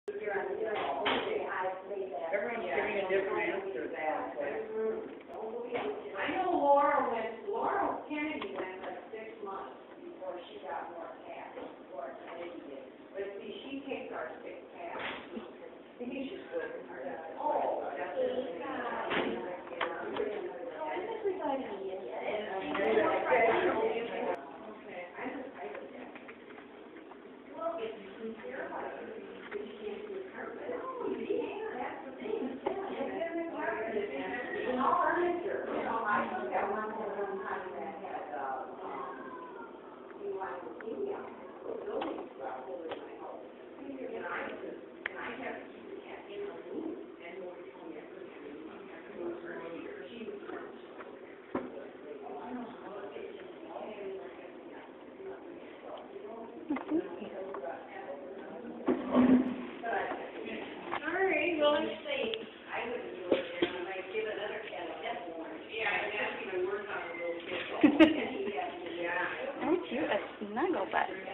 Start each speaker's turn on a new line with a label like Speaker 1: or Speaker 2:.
Speaker 1: Everyone's giving a different answer.
Speaker 2: I know Laura Kennedy went like 6 months before she got more cash, or Kennedy did. But see, she takes our 6 cash. I think she's good. Oh, that's
Speaker 3: Aren't you a snuggle butt?